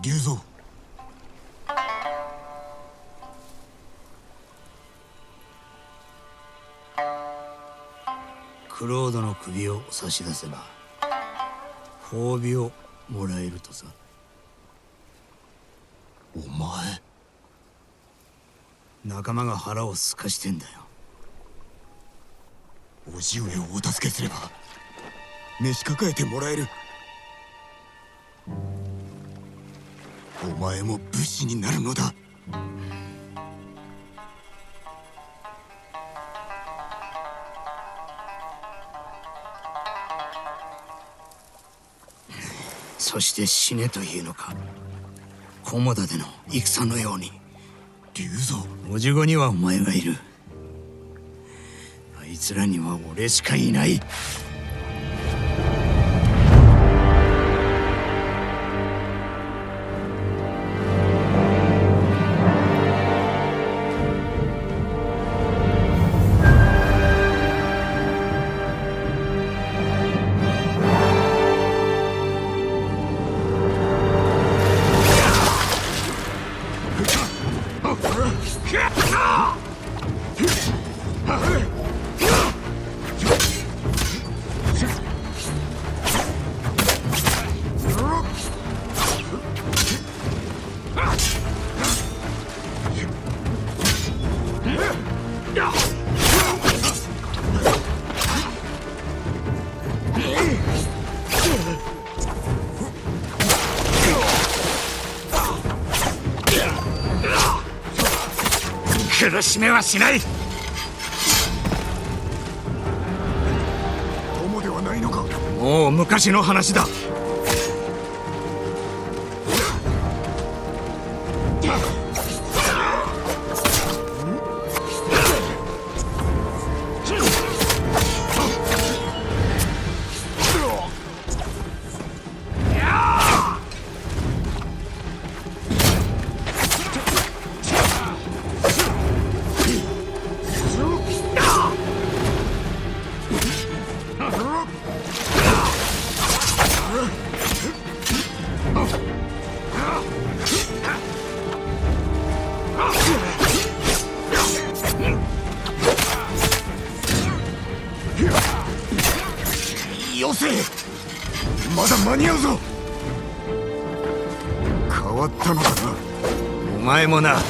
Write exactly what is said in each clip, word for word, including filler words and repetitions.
龍蔵。クロードの首を差し出せば褒美をもらえるとさ。お前、仲間が腹をすかしてんだよ。叔父上をお助けすれば召し抱えてもらえる。お前も武士になるのだ。そして死ねというのか。菰田での戦のように。龍蔵、叔父子にはお前がいる。あいつらには俺しかいない。苦しめはしない。友ではないのか。もう昔の話だ。よせ、まだ間に合うぞ。変わったのかな。お前もな。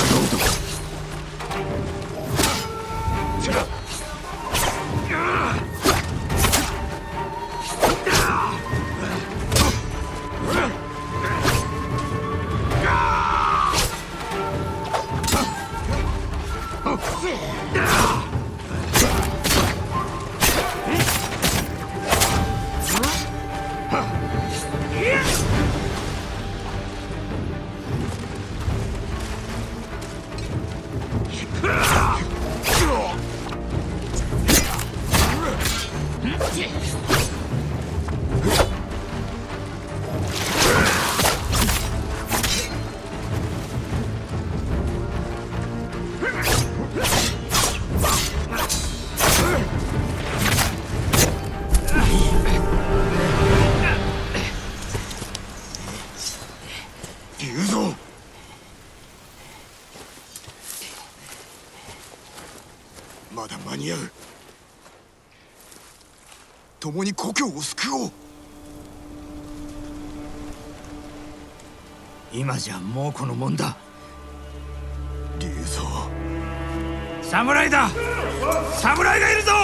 まだ間に合う。共に故郷を救おう。今じゃもうこのもんだ。龍蔵、侍だ。侍がいるぞ。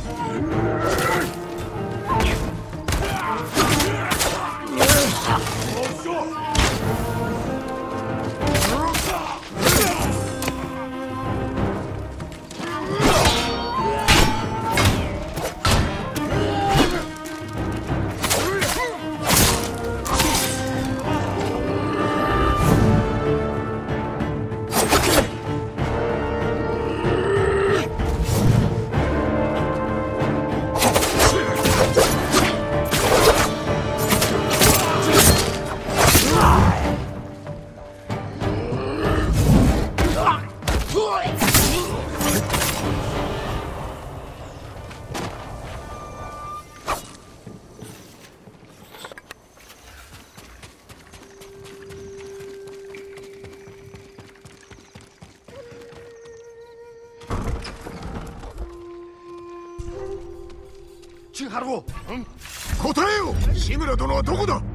千春、うん、答えよ。志村殿はどこだ。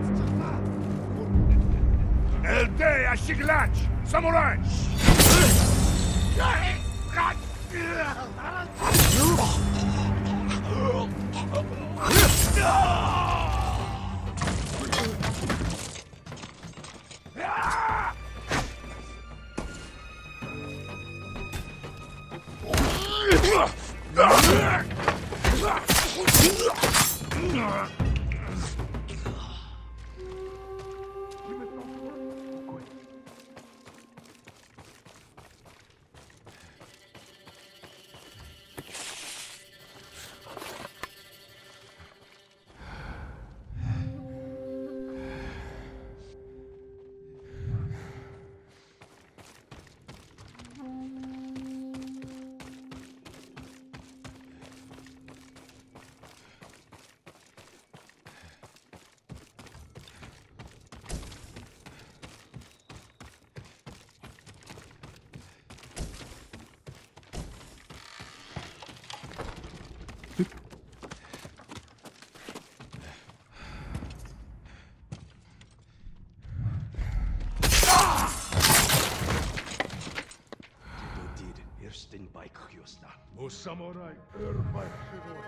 エルデイアシグランチサムライ。O samurai örmek sigor.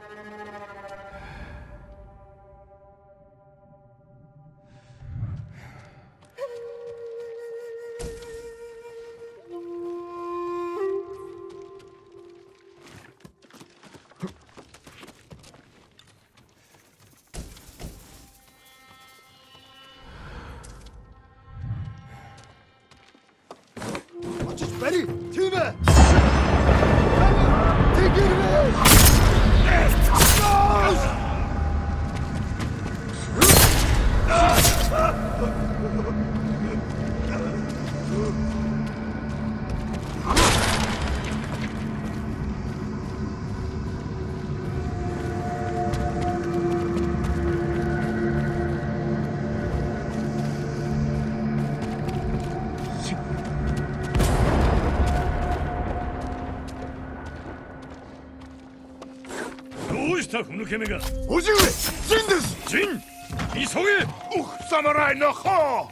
ふぬけ目が。叔父上、陣です。陣、急げ。うっ、侍の方。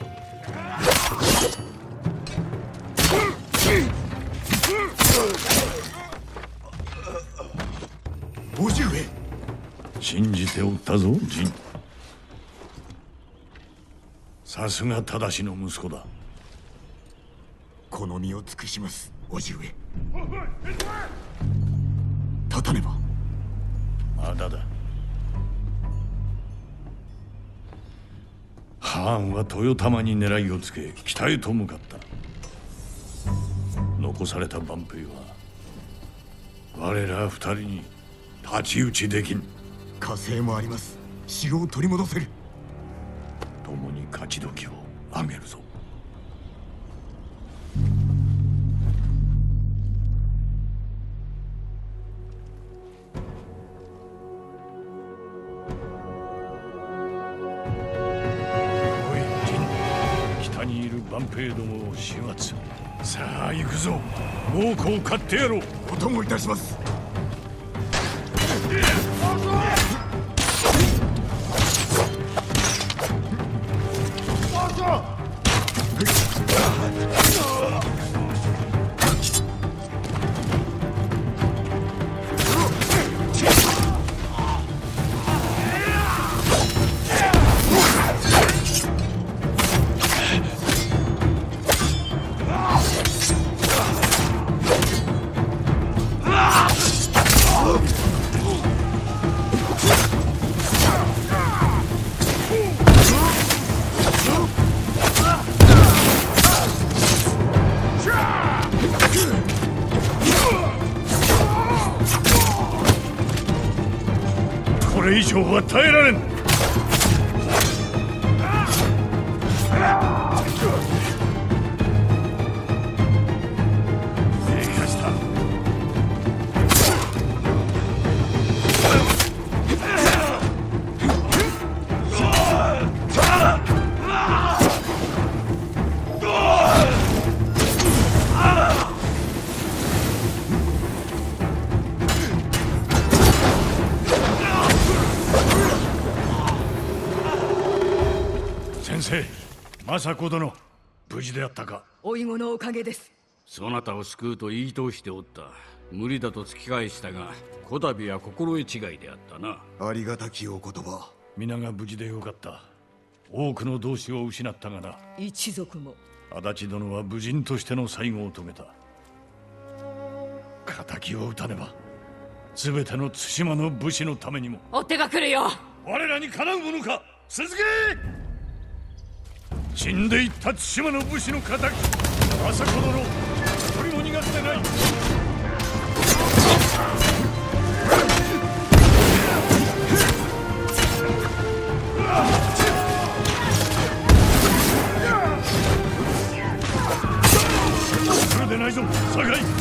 叔父上、信じておったぞ、陣。さすが正しの息子だ。この身を尽くします、叔父上。立たねば。まだだ。ハーンは豊玉に狙いをつけ北へと向かった。残された万兵は我ら二人に太刀打ちできん。火星もあります。城を取り戻せる。共に勝ち時をあげるぞ。万兵どもを始末。さあ行くぞ。猛虎を狩ってやろう。お供いたします。 これ以上は耐えられん。低下した。先生、政子殿、無事であったか。 おいごのおかげです。 そなたを救うと言い通しておった。無理だと突き返したが、こたびは心得違いであったな。 ありがたきお言葉。 皆が無事でよかった。多くの同志を失ったがな。 一族も。 足立殿は武人としての最後を遂げた。敵を討たねば、全ての対馬の武士のためにも。 追っ手が来るよ。 我らにかなうものか。続け。死んでいった対馬の武士の敵、政子殿、一人も逃がしてない。それでないぞ、酒井。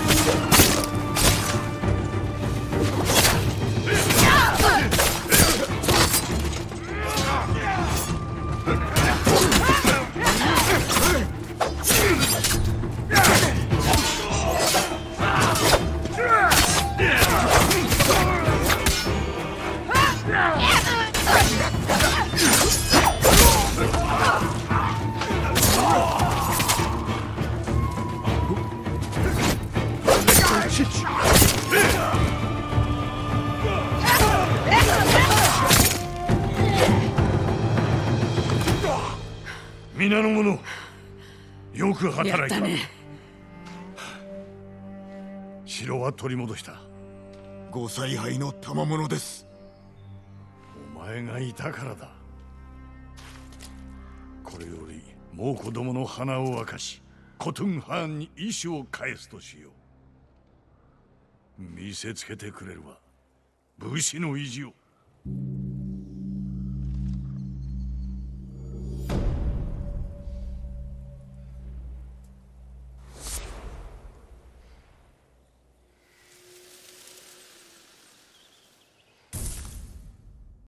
皆の者、よく働いた。 やったね。 城は取り戻した。 ご采配の賜物です。 お前がいたからだ。これより猛虎どもの鼻を明かし、コトゥンハーンに意志を返すとしよう。見せつけてくれるわ、武士の意地を。